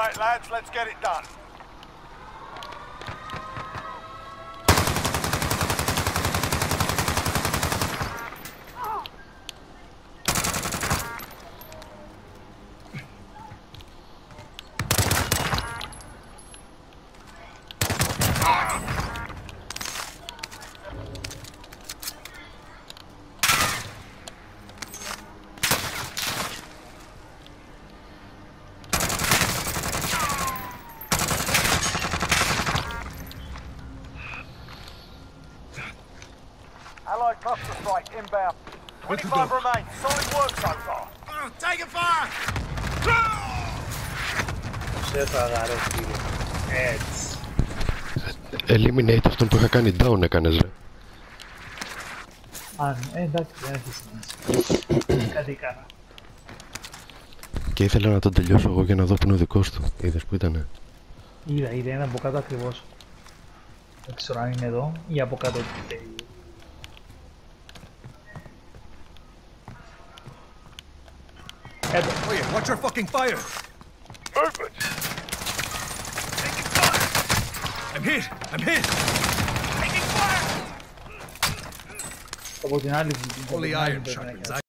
right, lads, let's get it done. Allied cluster strike inbound. 25 remain. Solid work so far. Taking fire! Δεν θα αγαρώ, φίλε. Έτσι. Eliminate αυτόν που είχα κάνει down έκανες ρε. Εντάξει, δεν έχει σημασία. Κάτι έκανα. Και ήθελα να τον τελειώσω εγώ για να δω που είναι ο δικός του. Είδες που ήτανε. Είδα, είναι από κάτω ακριβώς. Δεν ξέρω αν είναι εδώ ή από κάτω. Εδώ. Oh yeah, watch your fucking fire! Movement! Taking fire! I'm hit! I'm hit! Taking fire! Από την άλλη. Holy iron sharpens